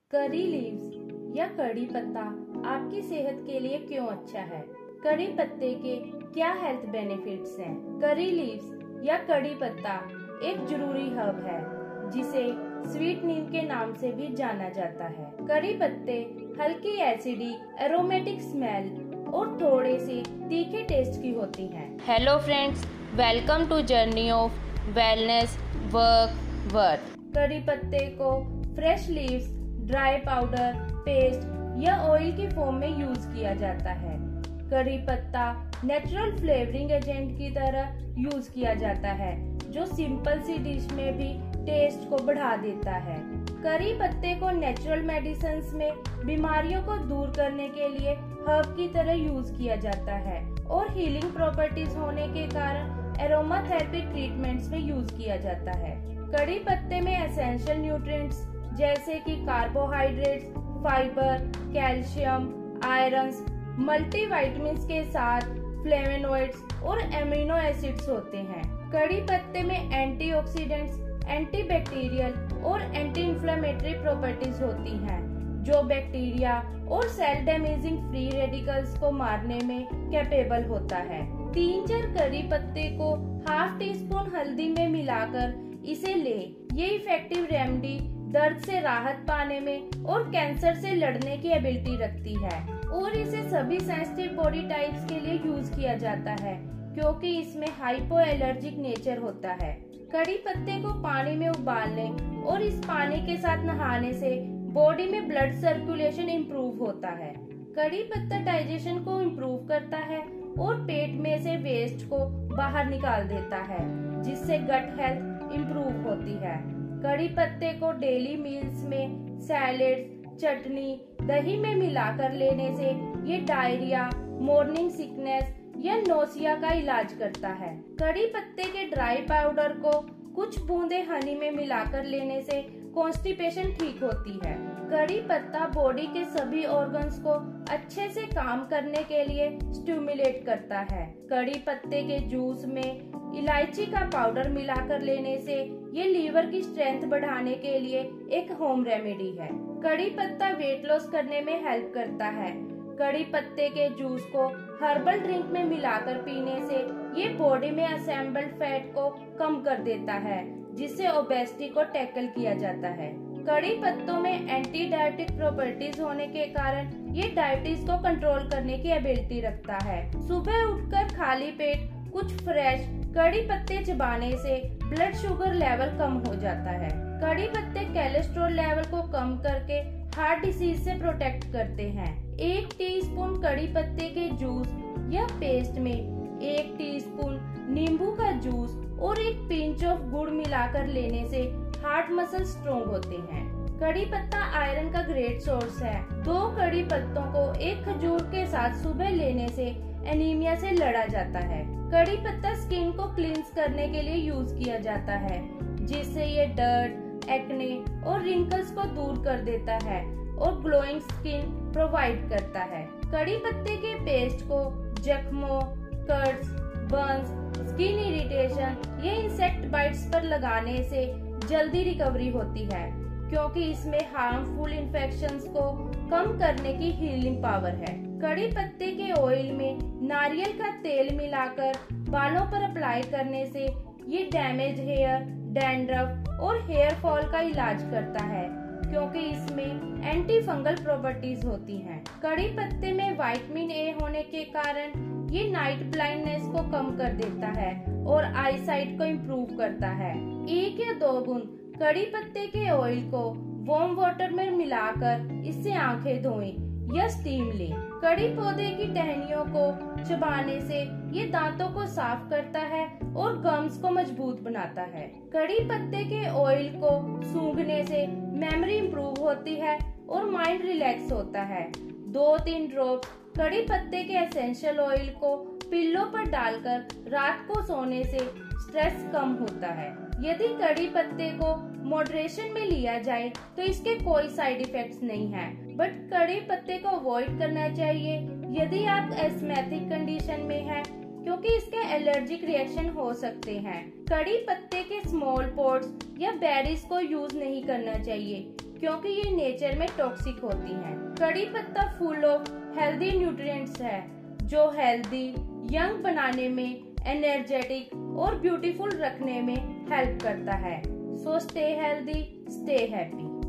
Curry leaves या कड़ी पत्ता आपकी सेहत के लिए क्यों अच्छा है? कड़ी पत्ते के क्या हेल्थ बेनिफिट्स हैं? करी लीव्स या कड़ी पत्ता एक जरूरी हर्ब है जिसे स्वीट नीम के नाम से भी जाना जाता है। कड़ी पत्ते हल्की एसिडिक, एरोमेटिक स्मेल और थोड़े से तीखे टेस्ट की होती हैं। Hello friends, welcome to journey of wellness work worth. कड़ी पत्ते को fresh leaves, dry powder, paste या ऑयल की फॉर्म में यूज किया जाता है। कड़ी पत्ता नेचुरल फ्लेवरिंग एजेंट की तरह यूज किया जाता है जो सिंपल सी डिश में भी टेस्ट को बढ़ा देता है। करी पत्ते को नेचुरल मेडिसिन्स में बीमारियों को दूर करने के लिए हर्ब की तरह यूज किया जाता है और हीलिंग प्रॉपर्टीज होने के कारण एरोमा थेरेपी ट्रीटमेंट्स में यूज किया जाता है। कड़ी पत्ते में एसेंशियल न्यूट्रिएंट्स जैसे कि carbohydrates, fibre, calcium, irons, multivitamins के साथ फ्लेवोनॉइड्स और एमिनो एसिड्स होते हैं। कड़ी पत्ते में एंटीऑक्सीडेंट्स, एंटीबैक्टीरियल और एंटी इंफ्लेमेटरी प्रॉपर्टीज होती हैं जो बैक्टीरिया और सेल डैमेजिंग फ्री रेडिकल्स को मारने में कैपेबल होता है। 3-4 करी पत्ते को हाफ टी स्पून हल्दी में मिलाकर इसे ले। ये इफेक्टिव रेमेडी दर्द से राहत पाने में और कैंसर से लड़ने की एबिलिटी रखती है और इसे सभी सेंसिटिव बॉडी टाइप्स के लिए यूज किया जाता है क्योंकि इसमें हाइपो एलर्जिक नेचर होता है। कड़ी पत्ते को पानी में उबालने और इस पानी के साथ नहाने से बॉडी में ब्लड सर्कुलेशन इम्प्रूव होता है। कड़ी पत्ता डाइजेशन को इम्प्रूव करता है और पेट में से वेस्ट को बाहर निकाल देता है जिससे गट हेल्थ इम्प्रूव होती है। कड़ी पत्ते को डेली मील्स में सैलेड, चटनी, दही में मिलाकर लेने से ये डायरिया, मॉर्निंग सिकनेस या नोसिया का इलाज करता है। कड़ी पत्ते के ड्राई पाउडर को कुछ बूंदे हनी में मिलाकर लेने से कॉन्स्टिपेशन ठीक होती है। कड़ी पत्ता बॉडी के सभी ऑर्गन्स को अच्छे से काम करने के लिए स्टिमुलेट करता है। कड़ी पत्ते के जूस में इलायची का पाउडर मिलाकर लेने से ये लीवर की स्ट्रेंथ बढ़ाने के लिए एक होम रेमेडी है। कड़ी पत्ता वेट लॉस करने में हेल्प करता है। कड़ी पत्ते के जूस को हर्बल ड्रिंक में मिलाकर पीने से ये बॉडी में असेंबल्ड फैट को कम कर देता है जिससे ओबेसिटी को टैकल किया जाता है। कड़ी पत्तों में एंटी डायबिटिक प्रॉपर्टीज होने के कारण ये डायबिटीज को कंट्रोल करने की एबिलिटी रखता है। सुबह उठकर खाली पेट कुछ फ्रेश कड़ी पत्ते चबाने से ब्लड शुगर लेवल कम हो जाता है। कड़ी पत्ते कोलेस्ट्रॉल लेवल को कम करके हार्ट डिसीज से प्रोटेक्ट करते हैं। 1 टीस्पून कड़ी पत्ते के जूस या पेस्ट में 1 टीस्पून नींबू का जूस और 1 पिंच ऑफ गुड़ मिलाकर लेने से हार्ट मसल स्ट्रॉन्ग होते हैं। कड़ी पत्ता आयरन का ग्रेट सोर्स है। 2 कड़ी पत्तों को एक खजूर के साथ सुबह लेने से एनीमिया से लड़ा जाता है। कड़ी पत्ता स्किन को क्लींस करने के लिए यूज किया जाता है जिससे ये डर्ट, एक्ने और रिंकल्स को दूर कर देता है और ग्लोइंग स्किन प्रोवाइड करता है। कड़ी पत्ते के पेस्ट को जख्मों, कट्स, बर्न्स, स्किन इरिटेशन या इंसेक्ट बाइट्स पर लगाने से जल्दी रिकवरी होती है क्योंकि इसमें हार्मफुल इन्फेक्शंस को कम करने की हीलिंग पावर है। कड़ी पत्ते के ऑयल में नारियल का तेल मिलाकर बालों पर अप्लाई करने से ये डैमेज हेयर, डैंड्रफ और हेयर फॉल का इलाज करता है क्योंकि इसमें एंटी फंगल प्रॉपर्टीज होती हैं। कड़ी पत्ते में विटामिन ए होने के कारण ये नाइट ब्लाइंडनेस को कम कर देता है और आई साइट को इम्प्रूव करता है। 1 या 2 बूंद कड़ी पत्ते के ऑयल को वार्म वाटर में मिलाकर इससे आंखें धोएं या स्टीम लें। कड़ी पौधे की टहनियों को चबाने से ये दांतों को साफ करता है और गम्स को मजबूत बनाता है। कड़ी पत्ते के ऑयल को सूंघने से मेमोरी इम्प्रूव होती है और माइंड रिलैक्स होता है। 2-3 ड्रॉप कड़ी पत्ते के एसेंशियल ऑयल को पिल्लो पर डालकर रात को सोने से स्ट्रेस कम होता है। यदि कड़ी पत्ते को मॉडरेशन में लिया जाए तो इसके कोई साइड इफेक्ट्स नहीं है, बट कड़ी पत्ते को अवॉइड करना चाहिए यदि आप एस्थमेटिक कंडीशन में हैं क्योंकि इसके एलर्जिक रिएक्शन हो सकते हैं। कड़ी पत्ते के स्मॉल पॉट्स या बेरीज को यूज नहीं करना चाहिए क्योंकि ये नेचर में टॉक्सिक होती हैं। कड़ी पत्ता फुल ऑफ हेल्दी न्यूट्रिएंट्स है जो हेल्दी, यंग बनाने में, एनर्जेटिक और ब्यूटीफुल रखने में हेल्प करता है। So stay healthy, stay happy.